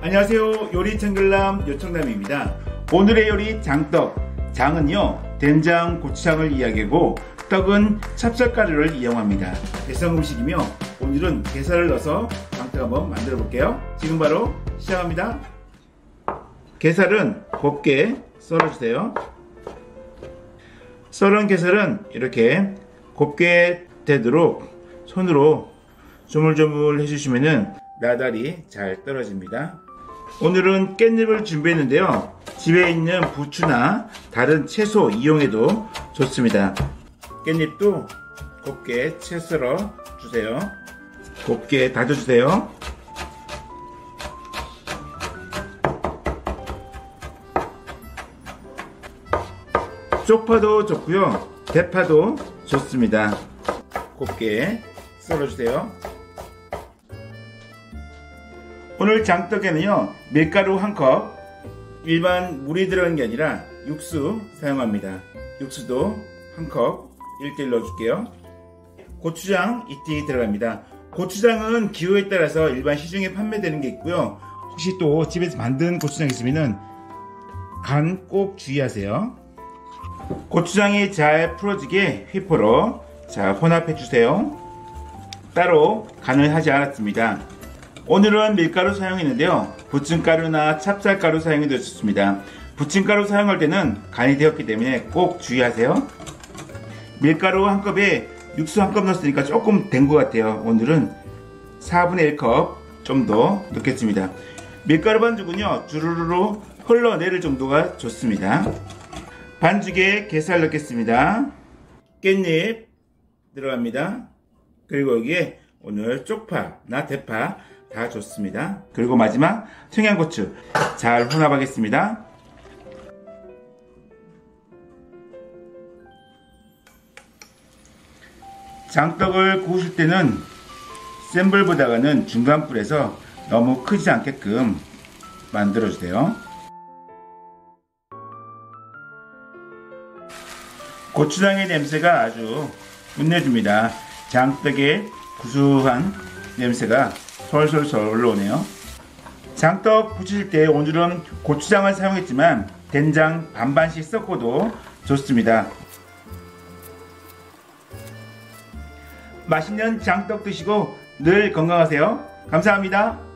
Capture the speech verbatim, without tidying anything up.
안녕하세요. 요리 청결남 요청남입니다. 오늘의 요리 장떡. 장은요 된장 고추장을 이야기하고 떡은 찹쌀가루를 이용합니다. 대성 음식이며 오늘은 게살을 넣어서 장떡 한번 만들어 볼게요. 지금 바로 시작합니다. 게살은 곱게 썰어주세요. 썰은 게살은 이렇게 곱게 되도록 손으로 조물조물 해주시면은 나달이 잘 떨어집니다. 오늘은 깻잎을 준비했는데요. 집에 있는 부추나 다른 채소 이용해도 좋습니다. 깻잎도 곱게 채 썰어 주세요. 곱게 다져주세요. 쪽파도 좋고요. 대파도 좋습니다. 곱게 썰어주세요. 오늘 장떡에는요 밀가루 한 컵, 일반 물이 들어간 게 아니라 육수 사용합니다. 육수도 한 컵 일 대 일 넣어줄게요. 고추장 이 티 들어갑니다. 고추장은 기호에 따라서 일반 시중에 판매되는 게 있고요. 혹시 또 집에서 만든 고추장 있으면 간 꼭 주의하세요. 고추장이 잘 풀어지게 휘포로 잘 혼합해 주세요. 따로 간을 하지 않았습니다. 오늘은 밀가루 사용했는데요. 부침가루나 찹쌀가루 사용해도 좋습니다. 부침가루 사용할 때는 간이 되었기 때문에 꼭 주의하세요. 밀가루 한 컵에 육수 한 컵 넣었으니까 조금 된 것 같아요. 오늘은 사분의 일 컵 좀 더 넣겠습니다. 밀가루 반죽은요 주르르 흘러내릴 정도가 좋습니다. 반죽에 게살 넣겠습니다. 깻잎 들어갑니다. 그리고 여기에 오늘 쪽파나 대파 다 좋습니다. 그리고 마지막 청양고추 잘 혼합하겠습니다. 장떡을 구우실 때는 센 불보다는 중간 불에서 너무 크지 않게끔 만들어 주세요. 고추장의 냄새가 아주 끝내줍니다. 장떡의 구수한 냄새가 솔솔솔 올라오네요. 장떡 부치실 때 오늘은 고추장을 사용했지만 된장 반반씩 섞어도 좋습니다. 맛있는 장떡 드시고 늘 건강하세요. 감사합니다.